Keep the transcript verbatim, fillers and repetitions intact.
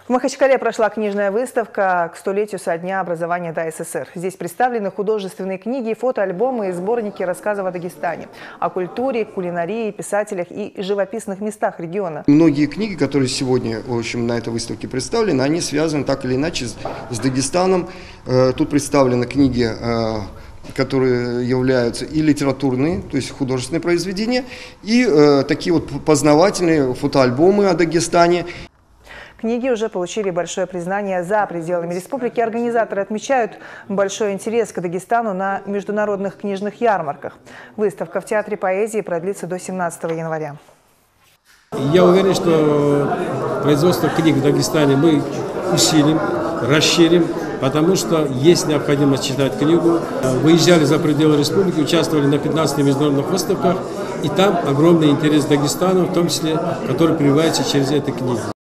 В Махачкале прошла книжная выставка к столетию со дня образования ДА-СССР. Здесь представлены художественные книги, фотоальбомы и сборники рассказов о Дагестане, о культуре, кулинарии, писателях и живописных местах региона. Многие книги, которые сегодня, в общем, на этой выставке представлены, они связаны так или иначе с, с Дагестаном. Тут представлены книги, которые являются и литературные, то есть художественные произведения, и такие вот познавательные фотоальбомы о Дагестане. Книги уже получили большое признание за пределами республики. Организаторы отмечают большой интерес к Дагестану на международных книжных ярмарках. Выставка в Театре поэзии продлится до семнадцатого января. Я уверен, что производство книг в Дагестане мы усилим, расширим, потому что есть необходимость читать книгу. Выезжали за пределы республики, участвовали на пятнадцати международных выставках, и там огромный интерес к Дагестану, в том числе, который прививается через эти книги.